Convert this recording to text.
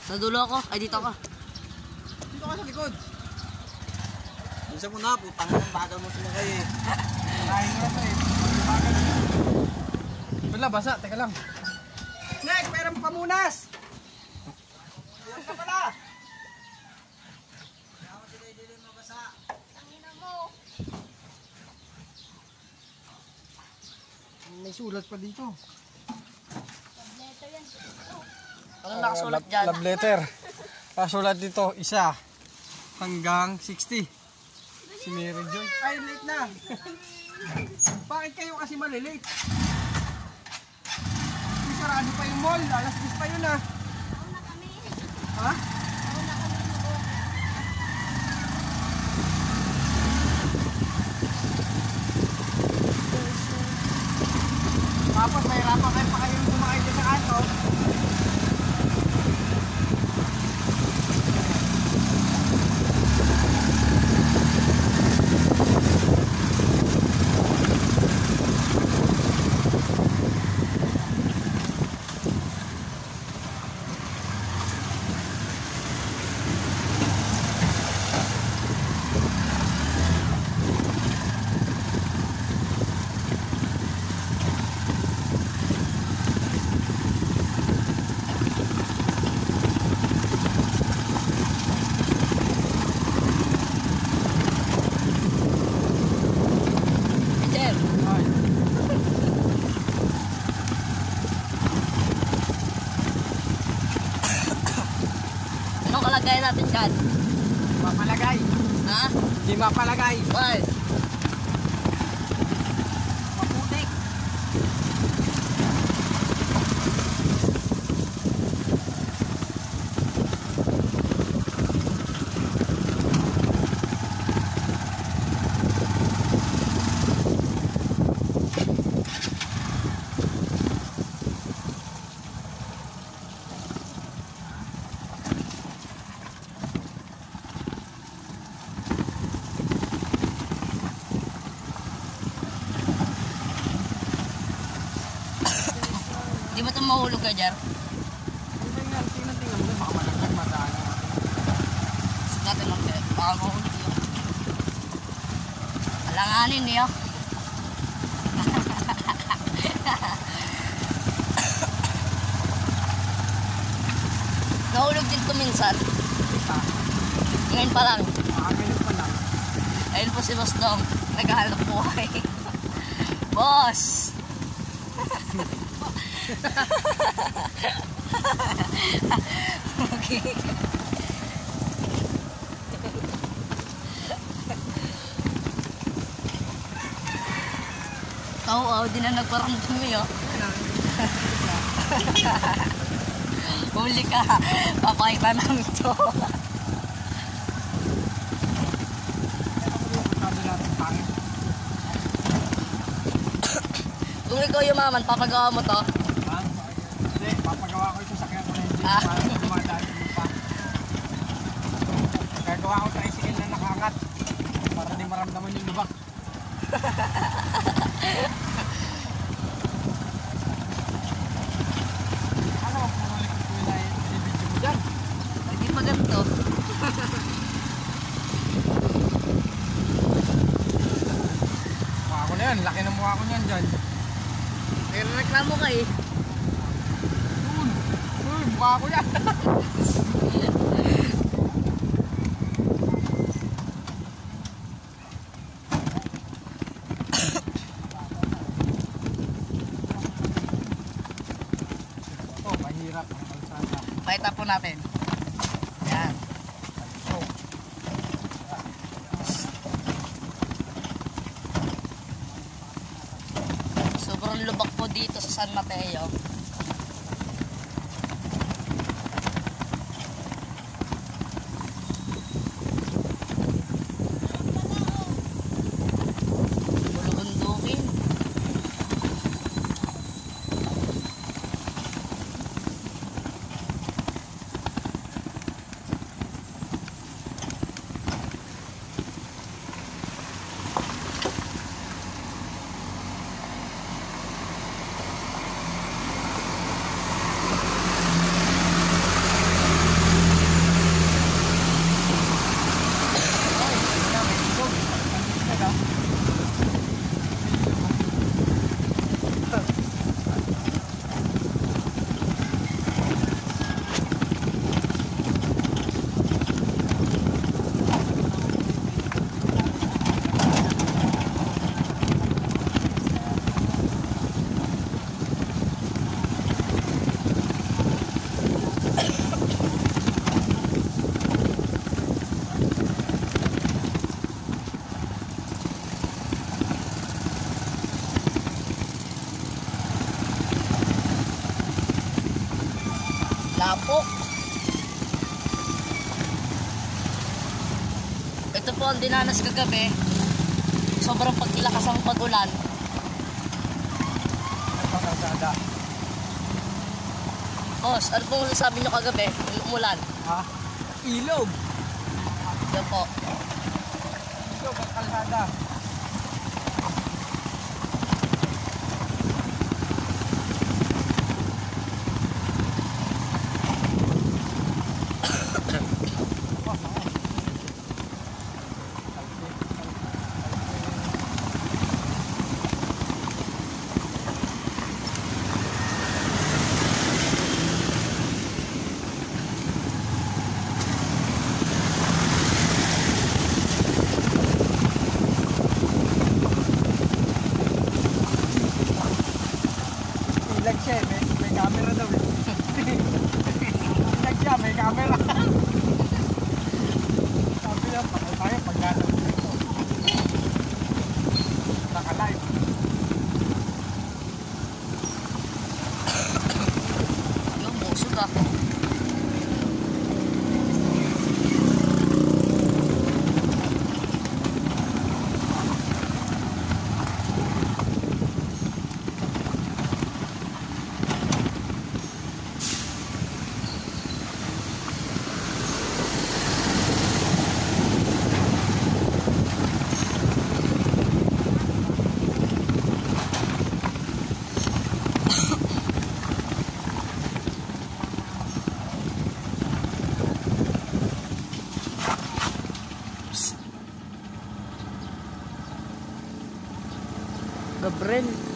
Sa dulo ako. Ay, dito ako. Dito ka sa likod. Bisa mo na, putang ng bagal mo sila kayo eh. Nakain mo na ito eh. Wala, basa. Teka lang. Nek, pera mo pamunas! Ayan ka pala! Kaya mo sila hindi rin mabasa. Tangina mo! May sulat pa dito. Love letter yan. Anong nakasulat dyan? Love letter. Kasulat dito, 1 hanggang 60. Si Mary Joy. Ay, late na. Bakit kayo kasi malilate? Sarado pa yung mall. Alas 10 pa yun ah. Nauna kami. Ha? Nauna kami mag-uwi. Tapos mahirapan kayo pa kayong kumakay dyan sa ato. Anong kalagay natin dyan? Mapalagay. Ha? Hindi mapalagay. Why? Maputik. Di ba ito mahulog ka, Jar? Tingnan mo. Baka malaglag madaan natin. Sugatin lang kayo. Baka mahulog yun. Alanganin niyo. Nahulog din ito minsan. Ngayon pa lang. Ngayon pa lang. Ayun po si Boss Dong. Naghahanap buhay. Boss! Okay. Oo, di na nagparamdam yun. Huli ka. Papakita namin ito. Sabi natin pangit. Kung ikaw yumaman, papagawa mo to. Ha? Hindi, papagawa ko yung sasakyan ko na hindi. Ah. Para dumadaan yung lupa. Gagawa ko tricycle na nakaangat. Para di maramdaman yung lubak. Ano ang punulik ko yung i-video mo dyan? Hindi pa ganito. Mukha ko na yan, laki ng mukha ko niyan dyan. Reklamo ka eh. Mukha ko yan. Oh, mahirap ang kalsada. Pakita po natin. Yan. Sobrang lubak po dito sa San Mateo. Bulubundukin. po. Ito po ang dinanas kagabi. Sobrang paglakas ang pag-ulan. Napakasada. Boss, ano pong sabi nyo kagabi? Umulan. Ha? Ilog. Yan po. Ilog ang kalsada. Ilag siya eh. May camera daw eh. Ilag siya, may camera. Sabi niya, pakal tayo paglalaro dito. Naka-live. Yung busog ah. Gabriel.